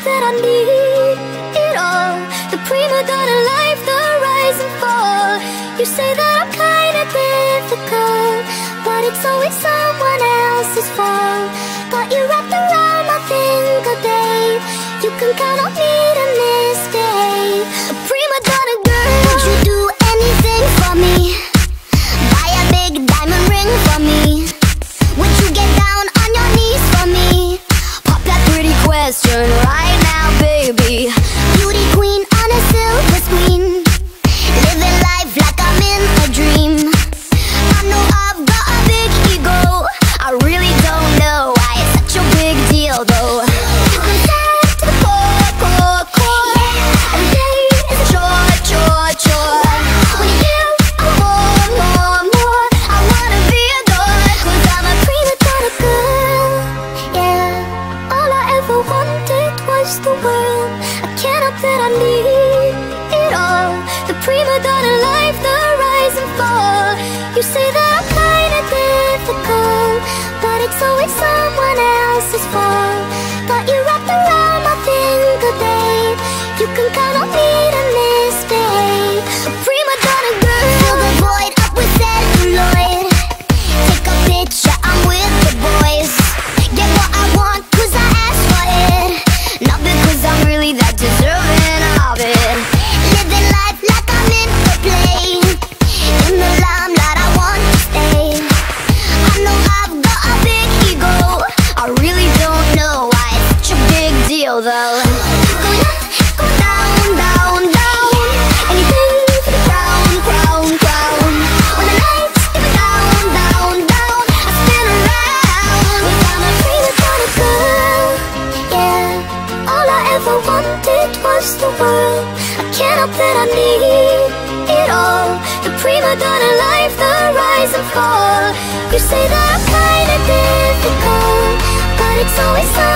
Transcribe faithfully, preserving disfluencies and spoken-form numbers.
that I need it all. The prima donna life, the rise and fall. You say that I'm kinda difficult, but it's always someone else's fault. Got you wrapped around my finger, babe. You can count on me to misbehave. A prima donna girl, would you do anything for me? Buy a big diamond ring for me? Would you get down on your knees for me? Pop that pretty question right now, baby. Beauty queen on a silver screen, living life like I'm in a dream. I know I've got a big ego, I really don't know why it's such a big deal though. I'm sad to the core, core, core. Every day is a chore, chore, chore. When you give, I want more, more, more. I wanna be adored, cause I'm a prima donna girl. Yeah, all I ever wanted was the world. I can't help that I need it all. The prima donna life, the rise and fall. You say that I'm kinda difficult, but it's always someone else's fault. Got you wrapped around my finger, babe. You can count on me to misbehave. A prima donna girl, fill the void up with celluloid. Take a picture, I'm with the boys. Get what I want, cause I asked for it, not because I'm really that deserving of it. Living life like I'm in a play, in the limelight I want to stay. I know I've got a big ego, I really don't know why it's such a big deal though. Going up, going down, down, down. Anything for the crown, crown, crown. When the lights get me down, down, down, I spin around. Cause I'm a prima donna girl. Yeah, all I ever wanted was the world. I can't help that I need it all. The prima donna life, the rise and fall. You say that I'm kinda difficult, but it's always